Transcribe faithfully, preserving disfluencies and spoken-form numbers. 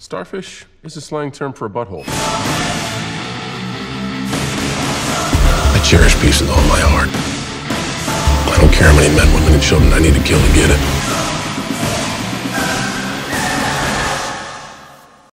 Starfish is a slang term for a butthole. I cherish peace with all my heart. I don't care how many men, women, and children I need to kill to get it.